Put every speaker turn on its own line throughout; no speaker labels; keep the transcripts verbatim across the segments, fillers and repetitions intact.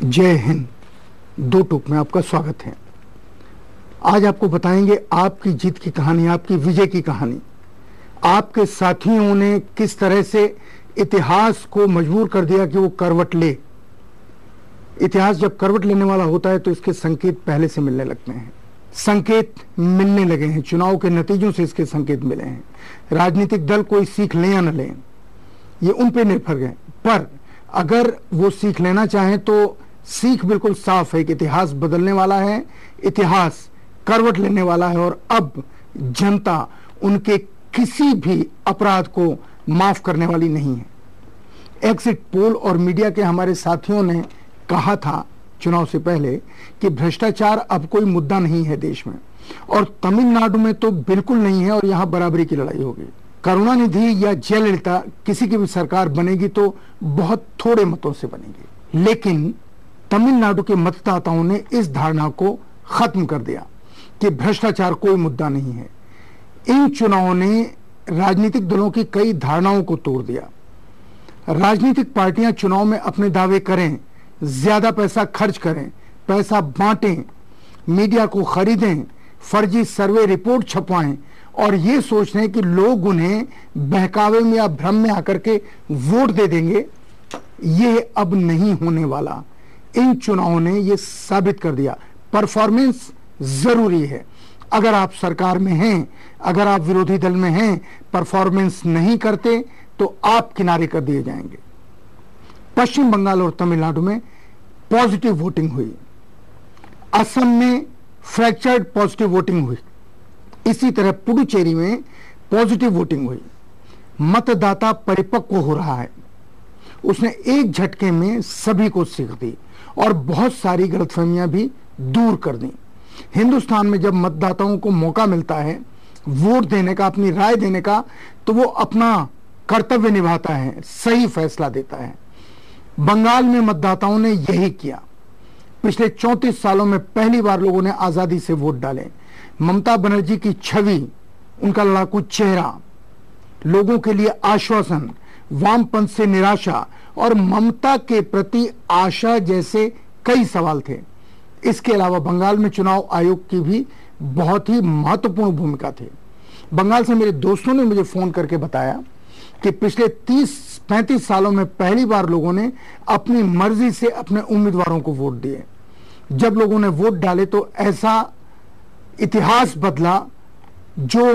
जय हिंद। दो टूक में आपका स्वागत है। आज आपको बताएंगे आपकी जीत की कहानी, आपकी विजय की कहानी। आपके साथियों ने किस तरह से इतिहास को मजबूर कर दिया कि वो करवट ले। इतिहास जब करवट लेने वाला होता है तो इसके संकेत पहले से मिलने लगते हैं। संकेत मिलने लगे हैं, चुनाव के नतीजों से इसके संकेत मिले हैं। राजनीतिक दल कोई सीख लें या न लें, ये उन पे निर्भर है, पर अगर वो सीख लेना चाहें तो सीख बिल्कुल साफ है कि इतिहास बदलने वाला है, इतिहास करवट लेने वाला है और अब जनता उनके किसी भी अपराध को माफ करने वाली नहीं है। एग्जिट पोल और मीडिया के हमारे साथियों ने कहा था चुनाव से पहले कि भ्रष्टाचार अब कोई मुद्दा नहीं है देश में, और तमिलनाडु में तो बिल्कुल नहीं है और यहां बराबरी की लड़ाई होगी। करुणानिधि या जयललिता किसी की भी सरकार बनेगी तो बहुत थोड़े मतों से बनेगी, लेकिन तमिलनाडु के मतदाताओं ने इस धारणा को खत्म कर दिया कि भ्रष्टाचार कोई मुद्दा नहीं है। इन चुनावों ने राजनीतिक दलों की कई धारणाओं को तोड़ दिया। राजनीतिक पार्टियां चुनाव में अपने दावे करें, ज्यादा पैसा खर्च करें, पैसा बांटें, मीडिया को खरीदें, फर्जी सर्वे रिपोर्ट छपवाएं और ये सोच रहे हैं कि लोग उन्हें बहकावे में या भ्रम में आकर के वोट दे देंगे। ये अब नहीं होने वाला। इन चुनावों ने ये साबित कर दिया परफॉर्मेंस जरूरी है। अगर आप सरकार में हैं, अगर आप विरोधी दल में हैं, परफॉर्मेंस नहीं करते तो आप किनारे कर दिए जाएंगे। पश्चिम बंगाल और तमिलनाडु में पॉजिटिव वोटिंग हुई, असम में फ्रैक्चर्ड पॉजिटिव वोटिंग हुई, इसी तरह पुडुचेरी में पॉजिटिव वोटिंग हुई। मतदाता परिपक्व हो रहा है, उसने एक झटके में सभी को सीख दी और बहुत सारी गलतफहमियां भी दूर कर दी। हिंदुस्तान में जब मतदाताओं को मौका मिलता है वोट देने का, अपनी राय देने का, तो वो अपना कर्तव्य निभाता है, सही फैसला देता है। बंगाल में मतदाताओं ने यही किया। पिछले चौंतीस सालों में पहली बार लोगों ने आजादी से वोट डाले। ममता बनर्जी की छवि, उनका लड़ाकू चेहरा, लोगों के लिए आश्वासन, वामपंथ से निराशा और ममता के प्रति आशा जैसे कई सवाल थे। इसके अलावा बंगाल में चुनाव आयोग की भी बहुत ही महत्वपूर्ण भूमिका थी। बंगाल से मेरे दोस्तों ने मुझे फोन करके बताया कि पिछले तीस पैंतीस सालों में पहली बार लोगों ने अपनी मर्जी से अपने उम्मीदवारों को वोट दिए। जब लोगों ने वोट डाले तो ऐसा इतिहास बदला जो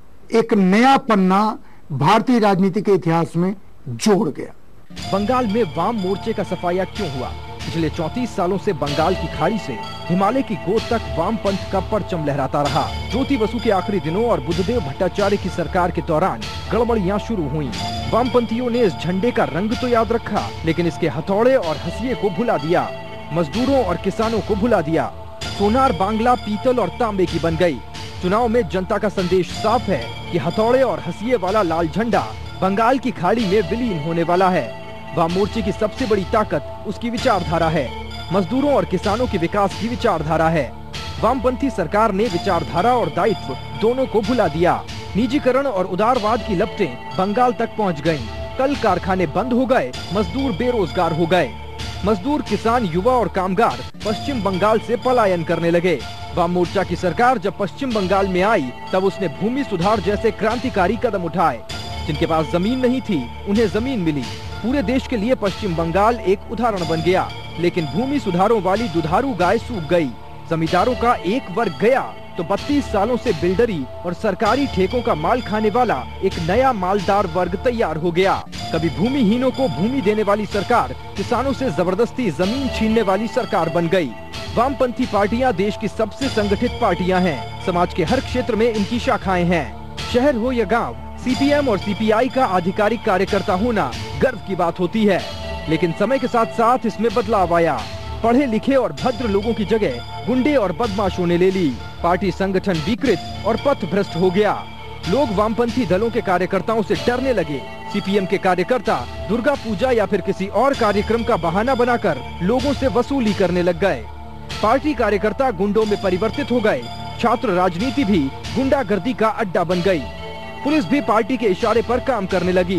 एक नया पन्ना भारतीय राजनीति के इतिहास में जोड़ गया।
बंगाल में वाम मोर्चे का सफाया क्यों हुआ? पिछले चौंतीस सालों से बंगाल की खाड़ी से हिमालय की गोद तक वाम पंथ का परचम लहराता रहा। ज्योति बसु के आखिरी दिनों और बुद्धदेव भट्टाचार्य की सरकार के दौरान गड़बड़ियां शुरू हुईं। वामपंथियों ने इस झंडे का रंग तो याद रखा, लेकिन इसके हथौड़े और हंसिये को भुला दिया। मजदूरों और किसानों को भुला दिया। सोनार बांग्ला पीतल और तांबे की बन गई। चुनाव में जनता का संदेश साफ है कि हथौड़े और हंसिये वाला लाल झंडा बंगाल की खाड़ी में विलीन होने वाला है। वाम मोर्चे की सबसे बड़ी ताकत उसकी विचारधारा है। मजदूरों और किसानों के विकास की विचारधारा है। वामपंथी सरकार ने विचारधारा और दायित्व दोनों को भुला दिया। निजीकरण और उदारवाद की लपटें बंगाल तक पहुंच गईं। कल कारखाने बंद हो गए, मजदूर बेरोजगार हो गए। मजदूर, किसान, युवा और कामगार पश्चिम बंगाल से पलायन करने लगे। वाम मोर्चा की सरकार जब पश्चिम बंगाल में आई तब उसने भूमि सुधार जैसे क्रांतिकारी कदम उठाए। जिनके पास जमीन नहीं थी उन्हें जमीन मिली। पूरे देश के लिए पश्चिम बंगाल एक उदाहरण बन गया। लेकिन भूमि सुधारों वाली दुधारू गाय सूख गई। जमींदारों का एक वर्ग गया तो बत्तीस सालों से बिल्डरी और सरकारी ठेकों का माल खाने वाला एक नया मालदार वर्ग तैयार हो गया। कभी भूमिहीनों को भूमि देने वाली सरकार किसानों से जबरदस्ती जमीन छीनने वाली सरकार बन गई। वामपंथी पार्टियां देश की सबसे संगठित पार्टियां हैं। समाज के हर क्षेत्र में इनकी शाखाएं हैं। शहर हो या गांव, सीपीएम और सीपीआई का आधिकारिक कार्यकर्ता होना गर्व की बात होती है। लेकिन समय के साथ साथ इसमें बदलाव आया। पढ़े लिखे और भद्र लोगों की जगह गुंडे और बदमाशों ने ले ली। पार्टी संगठन विकृत और पथ भ्रष्ट हो गया। लोग वामपंथी दलों के कार्यकर्ताओं से डरने लगे। सीपीएम के कार्यकर्ता दुर्गा पूजा या फिर किसी और कार्यक्रम का बहाना बनाकर लोगों से वसूली करने लग गए। पार्टी कार्यकर्ता गुंडों में परिवर्तित हो गए। छात्र राजनीति भी गुंडागर्दी का अड्डा बन गई। पुलिस भी पार्टी के इशारे पर काम करने लगी।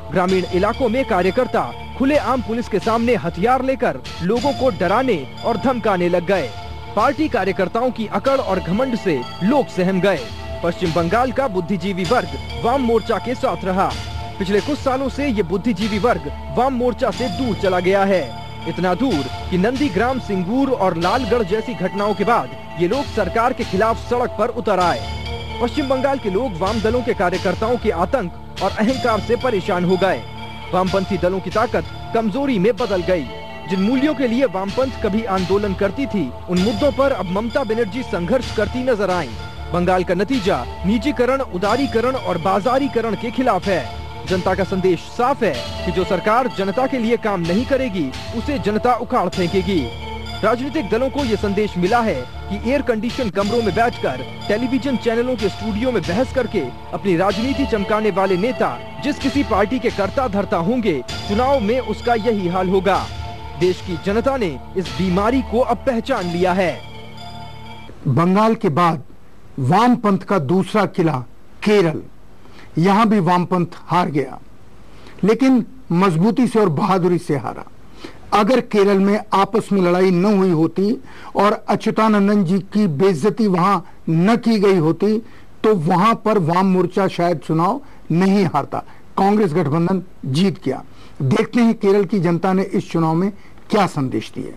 ग्रामीण इलाकों में कार्यकर्ता खुलेआम पुलिस के सामने हथियार लेकर लोगों को डराने और धमकाने लग गए। पार्टी कार्यकर्ताओं की अकड़ और घमंड से लोग सहम गए। पश्चिम बंगाल का बुद्धिजीवी वर्ग वाम मोर्चा के साथ रहा। पिछले कुछ सालों से ये बुद्धिजीवी वर्ग वाम मोर्चा से दूर चला गया है, इतना दूर कि नंदीग्राम, सिंगूर और लालगढ़ जैसी घटनाओं के बाद ये लोग सरकार के खिलाफ सड़क पर उतर आए। पश्चिम बंगाल के लोग वाम दलों के कार्यकर्ताओं के आतंक और अहंकार से परेशान हो गए। वामपंथी दलों की ताकत कमजोरी में बदल गई। जिन मूल्यों के लिए वामपंथ कभी आंदोलन करती थी, उन मुद्दों पर अब ममता बनर्जी संघर्ष करती नजर आईं। बंगाल का नतीजा निजीकरण, उदारीकरण और बाजारीकरण के खिलाफ है। जनता का संदेश साफ है कि जो सरकार जनता के लिए काम नहीं करेगी, उसे जनता उखाड़ फेंकेगी। राजनीतिक दलों को ये संदेश मिला है कि एयर कंडीशन कमरों में बैठकर टेलीविजन चैनलों के स्टूडियो में बहस करके अपनी राजनीति चमकाने वाले नेता जिस किसी पार्टी के कर्ता धर्ता होंगे, चुनाव में उसका यही हाल होगा। देश की जनता ने इस बीमारी को अब पहचान लिया है।
बंगाल के बाद वामपंथ का दूसरा किला केरल, यहां भी वामपंथ हार गया, लेकिन मजबूती से और बहादुरी से हारा। अगर केरल में आपस में लड़ाई न हुई होती और अच्युतानंदन जी की बेइज्जती वहां न की गई होती, तो वहां पर वाम मोर्चा शायद चुनाव नहीं हारता, कांग्रेस गठबंधन जीत गया। देखते हैं केरल की जनता ने इस चुनाव में क्या संदेश दिए।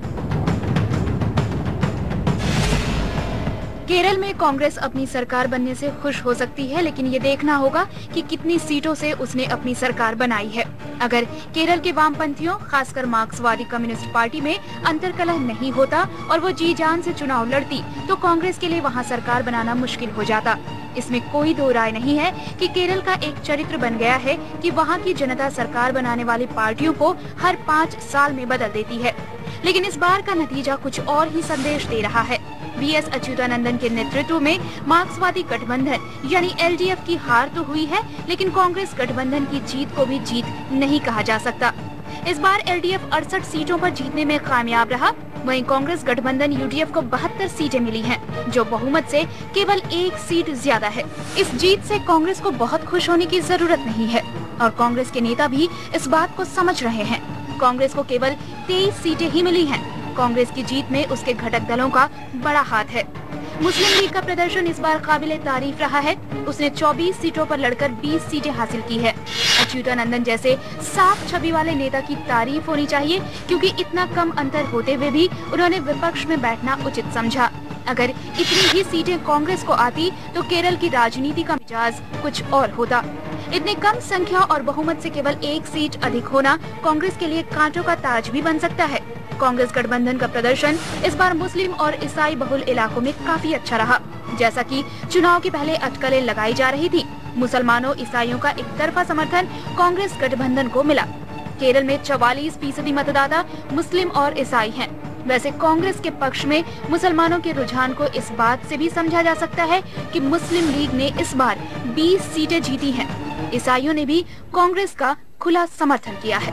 केरल में कांग्रेस अपनी सरकार बनने से खुश हो सकती है, लेकिन ये देखना होगा कि कितनी सीटों से उसने अपनी सरकार बनाई है। अगर केरल के वामपंथियों, खासकर मार्क्सवादी कम्युनिस्ट पार्टी में अंतर्कलह नहीं होता और वो जी जान से चुनाव लड़ती, तो कांग्रेस के लिए वहां सरकार बनाना मुश्किल हो जाता। इसमें कोई दो राय नहीं है कि केरल का एक चरित्र बन गया है कि वहाँ की जनता सरकार बनाने वाली पार्टियों को हर पाँच साल में बदल देती है। लेकिन इस बार का नतीजा कुछ और ही संदेश दे रहा है। बी एस अच्युतानंदन के नेतृत्व में मार्क्सवादी गठबंधन यानी एल डी एफ की हार तो हुई है, लेकिन कांग्रेस गठबंधन की जीत को भी जीत नहीं कहा जा सकता। इस बार एल डी एफ अड़सठ सीटों पर जीतने में कामयाब रहा, वहीं कांग्रेस गठबंधन यू डी एफ को बहत्तर सीटें मिली हैं, जो बहुमत से केवल एक सीट ज्यादा है। इस जीत से कांग्रेस को बहुत खुश होने की जरूरत नहीं है और कांग्रेस के नेता भी इस बात को समझ रहे हैं। कांग्रेस को केवल तेईस सीटें ही मिली हैं। कांग्रेस की जीत में उसके घटक दलों का बड़ा हाथ है। मुस्लिम लीग का प्रदर्शन इस बार काबिले तारीफ रहा है। उसने चौबीस सीटों पर लड़कर बीस सीटें हासिल की है। अच्युतानंदन जैसे साफ छवि वाले नेता की तारीफ होनी चाहिए, क्योंकि इतना कम अंतर होते हुए भी उन्होंने विपक्ष में बैठना उचित समझा। अगर इतनी ही सीटें कांग्रेस को आती तो केरल की राजनीति का मिजाज कुछ और होता। इतने कम संख्या और बहुमत से केवल एक सीट अधिक होना कांग्रेस के लिए कांटों का ताज भी बन सकता है। कांग्रेस गठबंधन का प्रदर्शन इस बार मुस्लिम और ईसाई बहुल इलाकों में काफी अच्छा रहा। जैसा कि चुनाव के पहले अटकलें लगाई जा रही थी, मुसलमानों ईसाइयों का एक तरफा समर्थन कांग्रेस गठबंधन को मिला। केरल में चवालीस फीसदी मतदाता मुस्लिम और ईसाई हैं। वैसे कांग्रेस के पक्ष में मुसलमानों के रुझान को इस बात से भी समझा जा सकता है कि मुस्लिम लीग ने इस बार बीस सीटें जीती हैं। ईसाइयों ने भी कांग्रेस का खुला समर्थन किया है।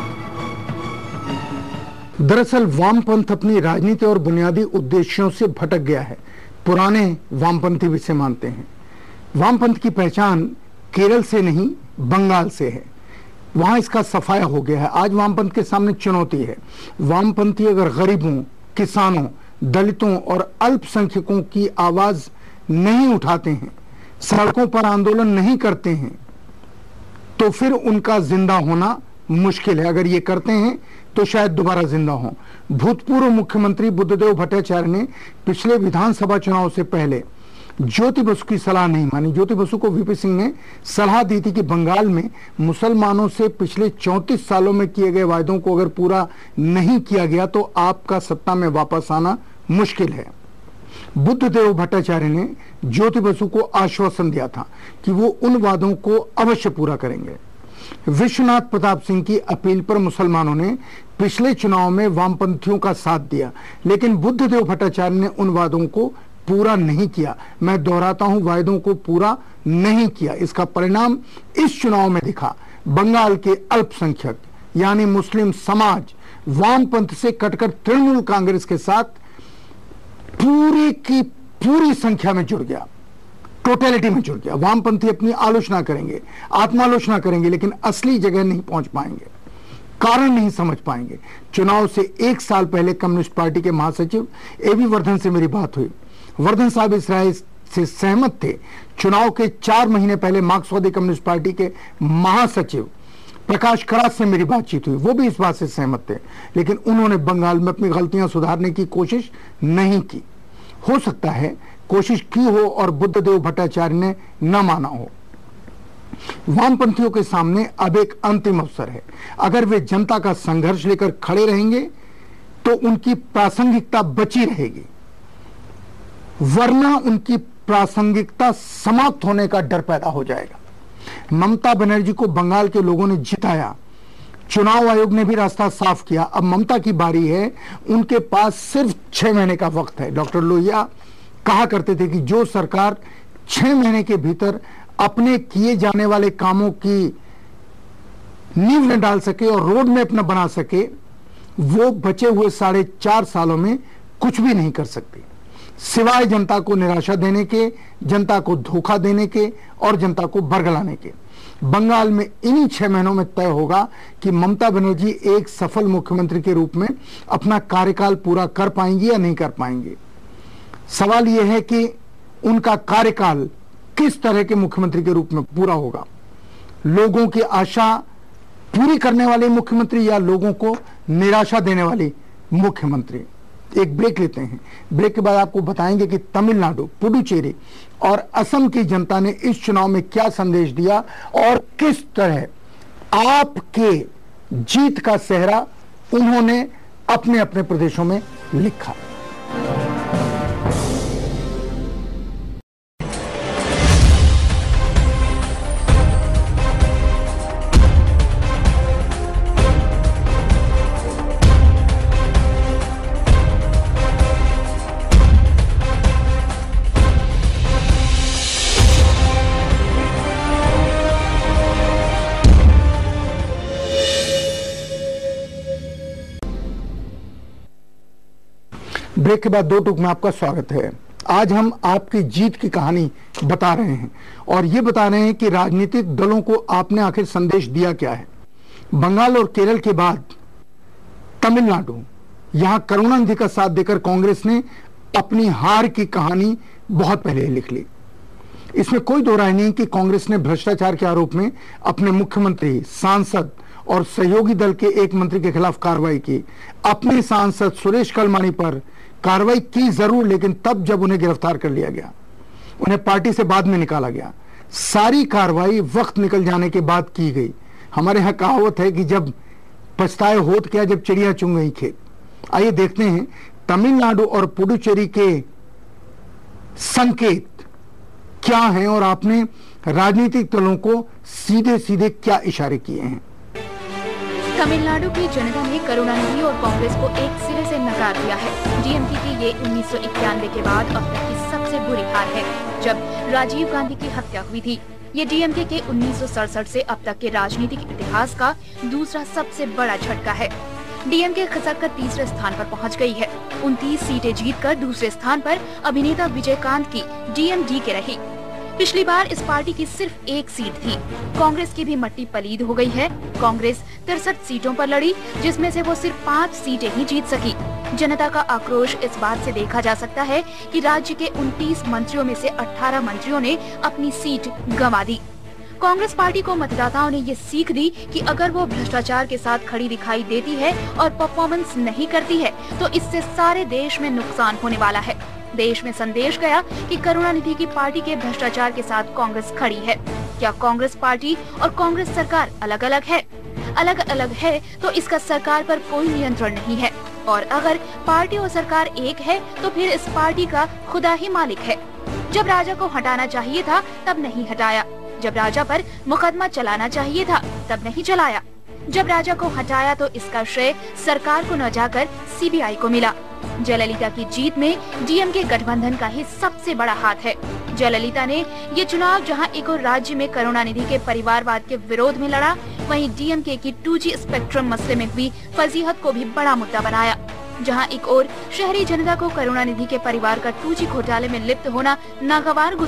दरअसल वामपंथ अपनी राजनीति और बुनियादी उद्देश्यों से भटक गया है। पुराने वामपंथी भी इसे मानते हैं। वामपंथ की पहचान केरल से नहीं, बंगाल से है। वहां इसका सफाया हो गया है। आज वामपंथ के सामने चुनौती है। वामपंथी अगर गरीबों, किसानों, दलितों और अल्पसंख्यकों की आवाज नहीं उठाते हैं, सड़कों पर आंदोलन नहीं करते हैं, तो फिर उनका जिंदा होना मुश्किल है। अगर ये करते हैं तो शायद दोबारा जिंदा हों। भूतपूर्व मुख्यमंत्री बुद्धदेव भट्टाचार्य ने पिछले विधानसभा चुनाव से पहले ज्योति बसु की सलाह नहीं मानी। ज्योति बसु को वीपी सिंह ने सलाह दी थी कि बंगाल में मुसलमानों से पिछले चौंतीस सालों में किए गए वायदों को अगर पूरा नहीं किया गया तो आपका सत्ता में वापस आना मुश्किल है। बुद्धदेव भट्टाचार्य ने ज्योति बसु को आश्वासन दिया था कि वो उन वादों को अवश्य पूरा करेंगे। विश्वनाथ प्रताप सिंह की अपील पर मुसलमानों ने पिछले चुनाव में वामपंथियों का साथ दिया, लेकिन बुद्धदेव भट्टाचार्य ने उन वादों को पूरा नहीं किया। मैं दोहराता हूं, वायदों को पूरा नहीं किया। इसका परिणाम इस चुनाव में दिखा। बंगाल के अल्पसंख्यक यानी मुस्लिम समाज वामपंथ से कटकर तृणमूल कांग्रेस के साथ पूरी की पूरी संख्या में जुड़ गया। टोटलिटी में जुड़ गया। वामपंथी अपनी आलोचना करेंगे, आत्मालोचना करेंगे, लेकिन असली जगह नहीं पहुंच पाएंगे, कारण नहीं समझ पाएंगे। चुनाव से एक साल पहले कम्युनिस्ट पार्टी के महासचिव एबी वर्धन से मेरी बात हुई। वर्धन साहब इस राय से सहमत थे। चुनाव के चार महीने पहले मार्क्सवादी कम्युनिस्ट पार्टी के महासचिव प्रकाश करात से मेरी बातचीत हुई, वो भी इस बात से सहमत थे, लेकिन उन्होंने बंगाल में अपनी गलतियां सुधारने की कोशिश नहीं की। हो सकता है कोशिश की हो और बुद्धदेव भट्टाचार्य ने न माना हो। वामपंथियों के सामने अब एक अंतिम अवसर है। अगर वे जनता का संघर्ष लेकर खड़े रहेंगे तो उनकी प्रासंगिकता बची रहेगी, वरना उनकी प्रासंगिकता समाप्त होने का डर पैदा हो जाएगा। ममता बनर्जी को बंगाल के लोगों ने जिताया, चुनाव आयोग ने भी रास्ता साफ किया। अब ममता की बारी है, उनके पास सिर्फ छह महीने का वक्त है। डॉक्टर लोहिया कहा करते थे कि जो सरकार छह महीने के भीतर अपने किए जाने वाले कामों की नींव न डाल सके और रोड मैप न बना सके, वो बचे हुए साढ़े चार सालों में कुछ भी नहीं कर सकती, सिवाय जनता को निराशा देने के, जनता को धोखा देने के और जनता को बरगलाने के। बंगाल में इन्हीं छह महीनों में तय होगा कि ममता बनर्जी एक सफल मुख्यमंत्री के रूप में अपना कार्यकाल पूरा कर पाएंगी या नहीं कर पाएंगी। सवाल यह है कि उनका कार्यकाल किस तरह के मुख्यमंत्री के रूप में पूरा होगा, लोगों की आशा पूरी करने वाले मुख्यमंत्री या लोगों को निराशा देने वाली मुख्यमंत्री। एक ब्रेक लेते हैं, ब्रेक के बाद आपको बताएंगे कि तमिलनाडु, पुडुचेरी और असम की जनता ने इस चुनाव में क्या संदेश दिया और किस तरह आपके जीत का सेहरा उन्होंने अपने अपने प्रदेशों में लिखा। ब्रेक के बाद दो टूक में आपका स्वागत है। आज हम आपकी जीत की कहानी बता रहे हैं और ये बता रहे हैं कि राजनीतिक दलों को आपने आखिर संदेश दिया क्या है। बंगाल और केरल के बाद तमिलनाडु, यहां करुणानिधि का साथ देकर कांग्रेस ने अपनी हार की कहानी बहुत पहले लिख ली। इसमें कोई दो राय नहीं कि कांग्रेस ने भ्रष्टाचार के आरोप में अपने मुख्यमंत्री, सांसद और सहयोगी दल के एक मंत्री के खिलाफ कार्रवाई की। अपने सांसद सुरेश कलमानी पर कार्रवाई की जरूर, लेकिन तब जब उन्हें गिरफ्तार कर लिया गया, उन्हें पार्टी से बाद में निकाला गया। सारी कार्रवाई वक्त निकल जाने के बाद की गई। हमारे यहां कहावत है कि जब पछताए होत क्या, जब चिड़िया चुंग गई खेत। आइए देखते हैं तमिलनाडु और पुडुचेरी के संकेत क्या हैं और आपने राजनीतिक दलों को सीधे सीधे क्या इशारे किए हैं।
तमिलनाडु की जनता ने करुणानिधि और कांग्रेस को एक सिरे से नकार दिया है। डीएमके की ये उन्नीस सौ इक्यानवे के बाद अब तक की सबसे बुरी हार है, जब राजीव गांधी की हत्या हुई थी। ये डीएमके के उन्नीस सौ सड़सठ से अब तक के राजनीतिक इतिहास का दूसरा सबसे बड़ा झटका है। डीएमके खसक कर तीसरे स्थान पर पहुंच गई है। उनतीस सीटें जीतकर दूसरे स्थान पर अभिनेता विजयकांत की डीएमडीके रही। पिछली बार इस पार्टी की सिर्फ एक सीट थी। कांग्रेस की भी मट्टी पलीद हो गई है। कांग्रेस तिरसठ सीटों पर लड़ी, जिसमें से वो सिर्फ पाँच सीटें ही जीत सकी। जनता का आक्रोश इस बात से देखा जा सकता है कि राज्य के उनतीस मंत्रियों में से अठारह मंत्रियों ने अपनी सीट गंवा दी। कांग्रेस पार्टी को मतदाताओं ने ये सीख दी कि अगर वो भ्रष्टाचार के साथ खड़ी दिखाई देती है और परफॉर्मेंस नहीं करती है, तो इससे सारे देश में नुकसान होने वाला है। देश में संदेश गया कि करुणानिधि की पार्टी के भ्रष्टाचार के साथ कांग्रेस खड़ी है। क्या कांग्रेस पार्टी और कांग्रेस सरकार अलग अलग है? अलग अलग है तो इसका सरकार पर कोई नियंत्रण नहीं है, और अगर पार्टी और सरकार एक है तो फिर इस पार्टी का खुदा ही मालिक है। जब राजा को हटाना चाहिए था तब नहीं हटाया, जब राजा पर मुकदमा चलाना चाहिए था तब नहीं चलाया, जब राजा को हटाया तो इसका श्रेय सरकार को न जाकर सीबीआई को मिला। जयललिता की जीत में डीएमके गठबंधन का ही सबसे बड़ा हाथ है। जयललिता ने ये चुनाव जहां एक और राज्य में करुणानिधि के परिवारवाद के विरोध में लड़ा, वहीं डीएमके की टू जी स्पेक्ट्रम मसले में हुई फजीहत को भी बड़ा मुद्दा बनाया। जहां एक और शहरी जनता को करुणानिधि के परिवार का टू जी घोटाले में लिप्त होना नागवार गुजरा,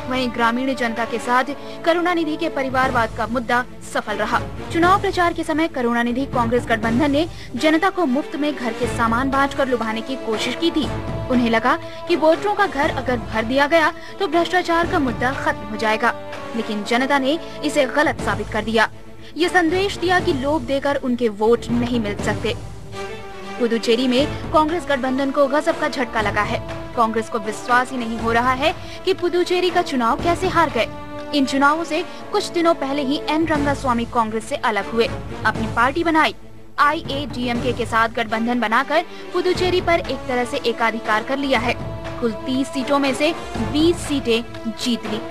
वहीं ग्रामीण जनता के साथ करुणानिधि के परिवारवाद का मुद्दा सफल रहा। चुनाव प्रचार के समय करुणानिधि कांग्रेस गठबंधन ने जनता को मुफ्त में घर के सामान बांटकर लुभाने की कोशिश की थी। उन्हें लगा कि वोटरों का घर अगर भर दिया गया तो भ्रष्टाचार का मुद्दा खत्म हो जाएगा, लेकिन जनता ने इसे गलत साबित कर दिया। ये संदेश दिया कि लोभ देकर उनके वोट नहीं मिल सकते। पुदुचेरी में कांग्रेस गठबंधन को गजब का झटका लगा है। कांग्रेस को विश्वास ही नहीं हो रहा है कि पुदुचेरी का चुनाव कैसे हार गए। इन चुनावों से कुछ दिनों पहले ही एन रंगास्वामी कांग्रेस से अलग हुए, अपनी पार्टी बनाई। आई ए डी एम के के साथ गठबंधन बनाकर पुदुचेरी पर एक तरह से एकाधिकार कर लिया है। कुल तीस सीटों में से बीस सीटें जीत ली।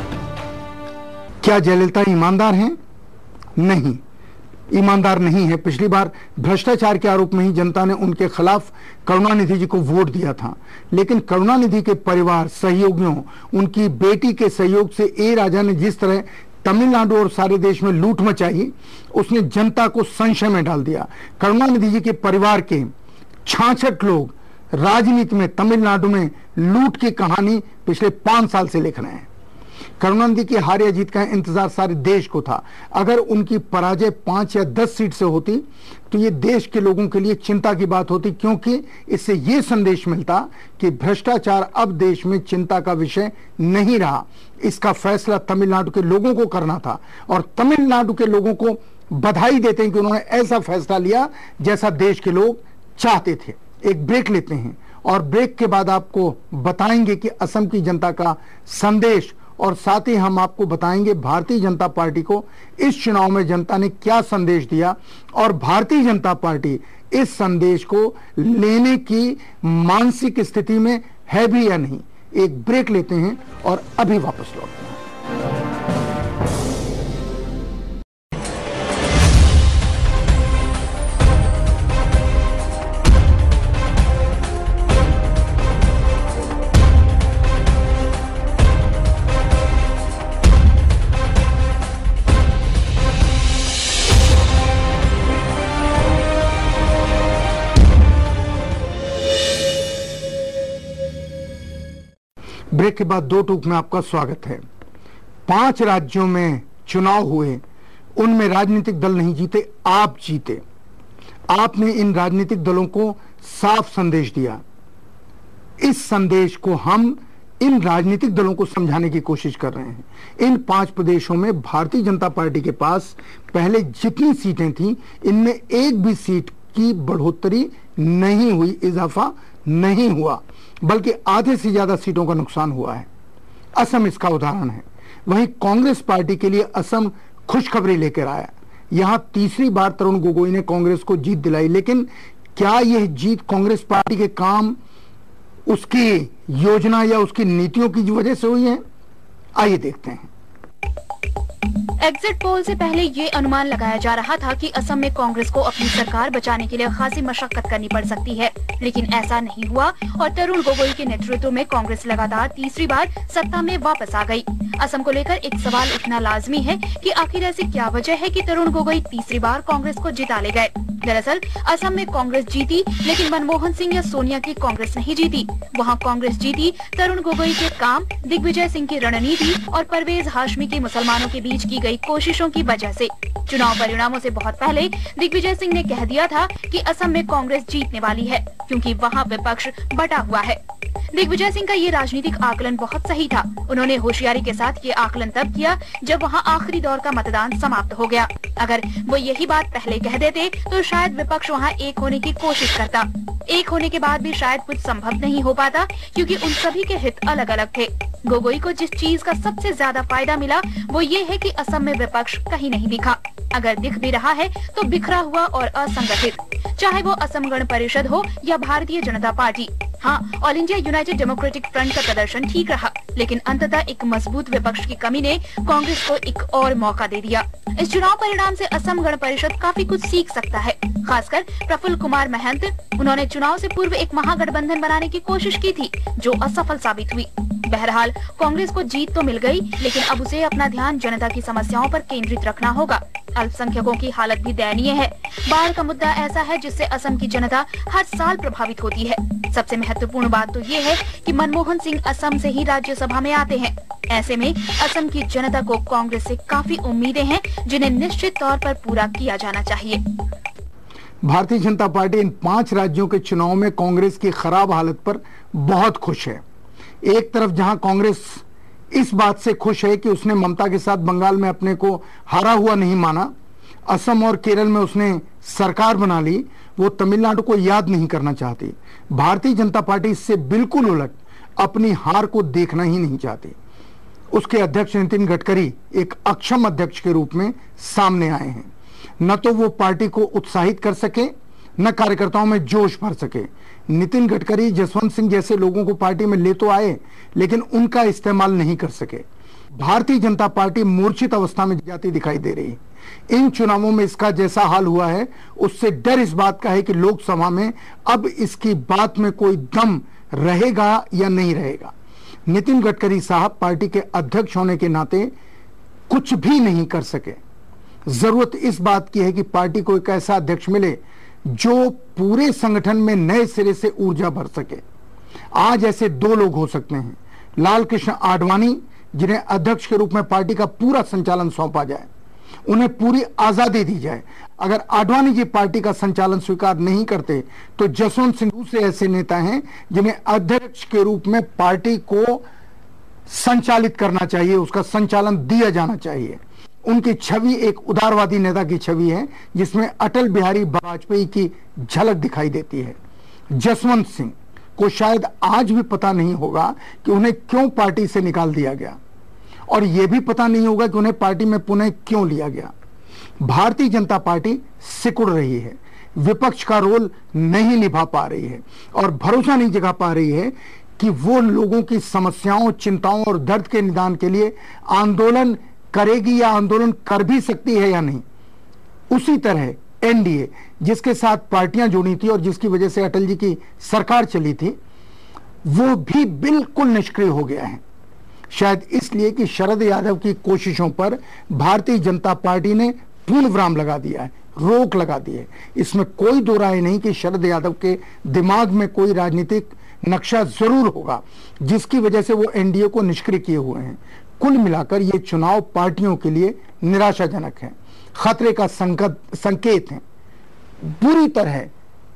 क्या जयललिता ईमानदार हैं? नहीं, ईमानदार नहीं है। पिछली बार भ्रष्टाचार के आरोप में ही जनता ने उनके खिलाफ करुणानिधि जी को वोट दिया था, लेकिन करुणानिधि के परिवार, सहयोगियों, उनकी बेटी के सहयोग से ए राजा ने जिस तरह तमिलनाडु और सारे देश में लूट मचाई, उसने जनता को संशय में डाल दिया। करुणानिधि जी के परिवार के छियासठ लोग राजनीति में तमिलनाडु में लूट की कहानी पिछले पांच साल से लिख रहे हैं। करुणानिधि की हार या जीत का इंतजार सारे देश को था। अगर उनकी पराजय पांच या दस सीट से होती तो ये देश के लोगों के लिए चिंता की बात होती, क्योंकि इससे ये संदेश मिलता कि भ्रष्टाचार अब देश में चिंता का विषय नहीं रहा। इसका फैसला तमिलनाडु के लोगों को करना था और तमिलनाडु के लोगों को बधाई देते हैं कि उन्होंने ऐसा फैसला लिया जैसा देश के लोग चाहते थे। एक ब्रेक लेते हैं और ब्रेक के बाद आपको बताएंगे कि असम की जनता का संदेश, और साथ ही हम आपको बताएंगे भारतीय जनता पार्टी को इस चुनाव में जनता ने क्या संदेश दिया और भारतीय जनता पार्टी इस संदेश को लेने की मानसिक स्थिति में है भी या नहीं। एक ब्रेक लेते हैं और अभी वापस लौटते हैं। ब्रेक के बाद दो टूक में आपका स्वागत है। पांच राज्यों में चुनाव हुए, उनमें राजनीतिक दल नहीं जीते, आप जीते। आपने इन राजनीतिक दलों को साफ संदेश दिया। इस संदेश को हम इन राजनीतिक दलों को समझाने की कोशिश कर रहे हैं। इन पांच प्रदेशों में भारतीय जनता पार्टी के पास पहले जितनी सीटें थीं, इनमें एक भी सीट की बढ़ोतरी नहीं हुई, इजाफा नहीं हुआ, बल्कि आधे से ज्यादा सीटों का नुकसान हुआ है। असम इसका उदाहरण है। वहीं कांग्रेस पार्टी के लिए असम खुशखबरी लेकर आया। यहां तीसरी बार तरुण गोगोई ने कांग्रेस को जीत दिलाई, लेकिन क्या यह जीत कांग्रेस पार्टी के काम, उसकी योजना या उसकी नीतियों की वजह से हुई है? आइए देखते हैं।
एग्जिट पोल से पहले ये अनुमान लगाया जा रहा था कि असम में कांग्रेस को अपनी सरकार बचाने के लिए खासी मशक्कत करनी पड़ सकती है, लेकिन ऐसा नहीं हुआ और तरुण गोगोई के नेतृत्व में कांग्रेस लगातार तीसरी बार सत्ता में वापस आ गई। असम को लेकर एक सवाल उठना लाजमी है कि आखिर ऐसी क्या वजह है कि तरुण गोगोई तीसरी बार कांग्रेस को जिता ले गए। दरअसल असम में कांग्रेस जीती, लेकिन मनमोहन सिंह या सोनिया की कांग्रेस नहीं जीती। वहाँ कांग्रेस जीती तरुण गोगोई के काम, दिग्विजय सिंह की रणनीति और परवेज हाशमी की मुसलमानों के बीच की गई कोशिशों की वजह से। चुनाव परिणामों से बहुत पहले दिग्विजय सिंह ने कह दिया था कि असम में कांग्रेस जीतने वाली है, क्योंकि वहाँ विपक्ष बटा हुआ है। दिग्विजय सिंह का ये राजनीतिक आकलन बहुत सही था। उन्होंने होशियारी के साथ ये आकलन तब किया जब वहाँ आखिरी दौर का मतदान समाप्त हो गया। अगर वो यही बात पहले कह देते तो शायद विपक्ष वहाँ एक होने की कोशिश करता। एक होने के बाद भी शायद कुछ संभव नहीं हो पाता, क्योंकि उन सभी के हित अलग अलग थे। गोगोई को जिस चीज का सबसे ज्यादा फायदा मिला वो ये है कि असम में विपक्ष कहीं नहीं दिखा। अगर दिख भी रहा है तो बिखरा हुआ और असंगठित, चाहे वो असम गण परिषद हो या भारतीय जनता पार्टी। हाँ, All India United Democratic Front का प्रदर्शन ठीक रहा, लेकिन अंततः एक मजबूत विपक्ष की कमी ने कांग्रेस को एक और मौका दे दिया। इस चुनाव परिणाम से असम गण परिषद काफी कुछ सीख सकता है, खासकर प्रफुल्ल कुमार महंत। उन्होंने चुनाव से पूर्व एक महागठबंधन बनाने की कोशिश की थी, जो असफल साबित हुई। बहरहाल कांग्रेस को जीत तो मिल गई, लेकिन अब उसे अपना ध्यान जनता की समस्याओं पर केंद्रित रखना होगा। अल्पसंख्यकों की हालत भी दयनीय है। बाढ़ का मुद्दा ऐसा है जिससे असम की जनता हर साल प्रभावित होती है। सबसे महत्वपूर्ण बात तो ये है कि मनमोहन सिंह असम से ही राज्यसभा में आते हैं। ऐसे में असम की जनता को कांग्रेस से काफी उम्मीदें हैं, जिन्हें निश्चित तौर पर पूरा किया जाना चाहिए।
भारतीय जनता पार्टी इन पांच राज्यों के चुनाव में कांग्रेस की खराब हालत पर बहुत खुश है। एक तरफ जहां कांग्रेस इस बात से खुश है कि उसने ममता के साथ बंगाल में अपने को हारा हुआ नहीं माना, असम और केरल में उसने सरकार बना ली, वो तमिलनाडु को याद नहीं करना चाहती। भारतीय जनता पार्टी इससे बिल्कुल उलट अपनी हार को देखना ही नहीं चाहती। उसके अध्यक्ष नितिन गडकरी एक अक्षम अध्यक्ष के रूप में सामने आए हैं। न तो वो पार्टी को उत्साहित कर सके, न कार्यकर्ताओं में जोश भर सके। नितिन गडकरी जसवंत सिंह जैसे लोगों को पार्टी में ले तो आए, लेकिन उनका इस्तेमाल नहीं कर सके। भारतीय जनता पार्टी मूर्छित अवस्था में जाती दिखाई दे रही है। इन चुनावों में इसका जैसा हाल हुआ है, उससे डर इस बात का है कि लोकसभा में अब इसकी बात में कोई दम रहेगा या नहीं रहेगा। नितिन गडकरी साहब पार्टी के अध्यक्ष होने के नाते कुछ भी नहीं कर सके। जरूरत इस बात की है कि पार्टी को एक ऐसा अध्यक्ष मिले जो पूरे संगठन में नए सिरे से ऊर्जा भर सके। आज ऐसे दो लोग हो सकते हैं, लाल कृष्ण आडवाणी, जिन्हें अध्यक्ष के रूप में पार्टी का पूरा संचालन सौंपा जाए, उन्हें पूरी आजादी दी जाए। अगर आडवाणी जी पार्टी का संचालन स्वीकार नहीं करते तो जसवंत सिंह दूसरे ऐसे नेता हैं जिन्हें अध्यक्ष के रूप में पार्टी को संचालित करना चाहिए, उसका संचालन दिया जाना चाहिए। उनकी छवि एक उदारवादी नेता की छवि है, जिसमें अटल बिहारी वाजपेयी की झलक दिखाई देती है। जसवंत सिंह को शायद आज भी पता नहीं होगा कि उन्हें क्यों पार्टी से निकाल दिया गया, और यह भी पता नहीं होगा कि उन्हें पार्टी में पुनः क्यों लिया गया। भारतीय जनता पार्टी सिकुड़ रही है, विपक्ष का रोल नहीं निभा पा रही है और भरोसा नहीं जगा पा रही है कि वो लोगों की समस्याओं, चिंताओं और दर्द के निदान के लिए आंदोलन करेगी या आंदोलन कर भी सकती है या नहीं। उसी तरह एनडीए, जिसके साथ पार्टियां जुड़ी थी और जिसकी वजह से अटल जी की सरकार चली थी, वो भी बिल्कुल निष्क्रिय हो गया है। शायद इसलिए कि शरद यादव की कोशिशों पर भारतीय जनता पार्टी ने पूर्ण विराम लगा दिया है, रोक लगा दी है। इसमें कोई दो राय नहीं कि शरद यादव के दिमाग में कोई राजनीतिक नक्शा जरूर होगा, जिसकी वजह से वो एनडीए को निष्क्रिय किए हुए हैं। कुल मिलाकर ये चुनाव पार्टियों के लिए निराशाजनक है, खतरे का संकट संकेत है। बुरी तरह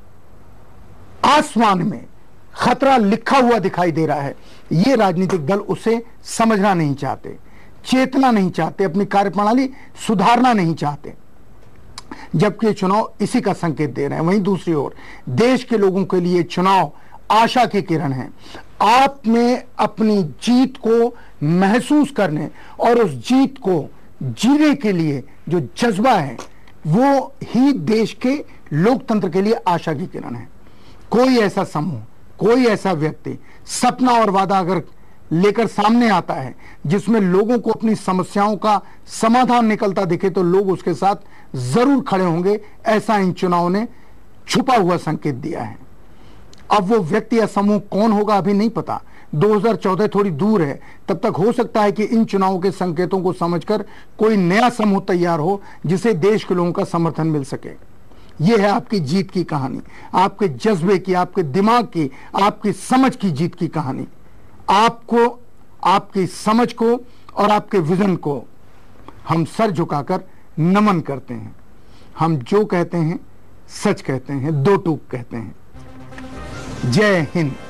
आसमान में खतरा लिखा हुआ दिखाई दे रहा है। ये राजनीतिक दल उसे समझना नहीं चाहते, चेतना नहीं चाहते, अपनी कार्यप्रणाली सुधारना नहीं चाहते, जबकि चुनाव इसी का संकेत दे रहे हैं। वहीं दूसरी ओर देश के लोगों के लिए चुनाव आशा की किरण है। आप में अपनी जीत को महसूस करने और उस जीत को जीने के लिए जो जज्बा है, वो ही देश के लोकतंत्र के लिए आशा की किरण है। कोई ऐसा समूह, कोई ऐसा व्यक्ति सपना और वादा अगर लेकर सामने आता है जिसमें लोगों को अपनी समस्याओं का समाधान निकलता दिखे, तो लोग उसके साथ जरूर खड़े होंगे। ऐसा इन चुनाव ने छुपा हुआ संकेत दिया है। अब वो व्यक्ति या समूह कौन होगा अभी नहीं पता। दो हज़ार चौदह थोड़ी दूर है, तब तक हो सकता है कि इन चुनावों के संकेतों को समझकर कोई नया समूह तैयार हो जिसे देश के लोगों का समर्थन मिल सके। यह है आपकी जीत की कहानी, आपके जज्बे की, आपके दिमाग की, आपकी समझ की जीत की कहानी। आपको, आपकी समझ को और आपके विजन को हम सर झुकाकर नमन करते हैं। हम जो कहते हैं सच कहते हैं, दो टूक कहते हैं। जय हिंद।